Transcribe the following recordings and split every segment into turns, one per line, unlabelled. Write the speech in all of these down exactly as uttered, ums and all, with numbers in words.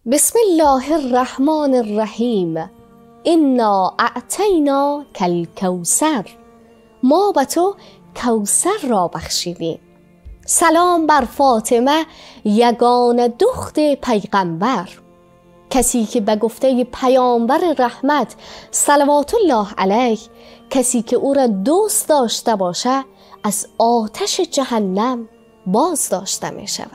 بسم الله الرحمن الرحیم. انا اعطینا کالکوثر، ما به تو کوثر را بخشیدیم. سلام بر فاطمه یگانه دخت پیغمبر، کسی که به گفته پیامبر رحمت صلوات الله علیه، کسی که او را دوست داشته باشه از آتش جهنم باز داشته می شود.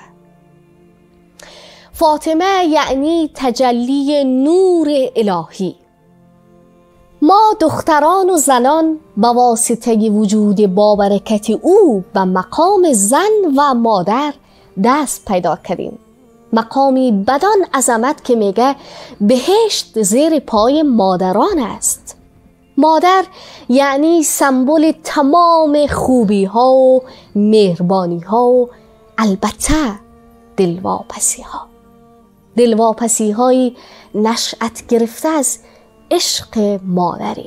فاطمه یعنی تجلی نور الهی. ما دختران و زنان به واسطه وجود بابرکت او به مقام زن و مادر دست پیدا کردیم. مقامی بدان عظمت که میگه بهشت زیر پای مادران است. مادر یعنی سمبل تمام خوبی ها و مهربانی ها و البته دلواپسی ها. دلواپسی های نشأت گرفته از عشق مادری.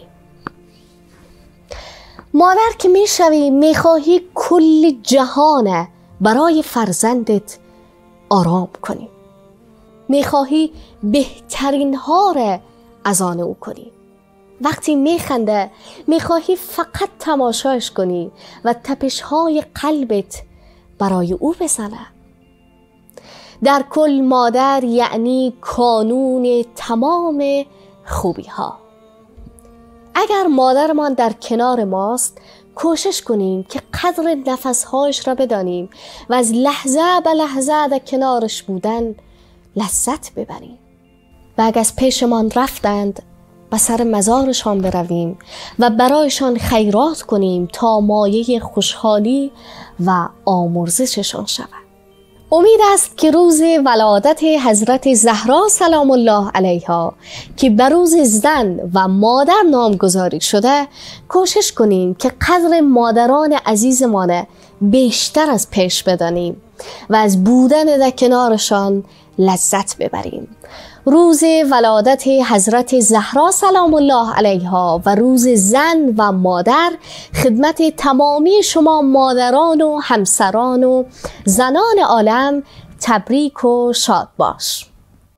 مادر که میشوی میخواهی کل جهان برای فرزندت آرام کنی، میخواهی بهترین ها را از آن او کنی. وقتی میخنده میخواهی فقط تماشاش کنی و تپش های قلبت برای او بزنه. در کل مادر یعنی کانون تمام خوبی ها. اگر مادرمان در کنار ماست کوشش کنیم که قدر نفسهایش را بدانیم و از لحظه به لحظه در کنارش بودن لذت ببریم. و اگر از پیشمان رفتند به سر مزارشان برویم و برایشان خیرات کنیم تا مایه خوشحالی و آمرزششان شود. امید است که روز ولادت حضرت زهرا سلام الله علیها که بر روز زن و مادر نامگذاری شده کوشش کنیم که قدر مادران عزیزمان بیشتر از پیش بدانیم و از بودن در کنارشان لذت ببریم. روز ولادت حضرت زهرا سلام الله علیها و روز زن و مادر خدمت تمامی شما مادران و همسران و زنان عالم تبریک و شاد باش.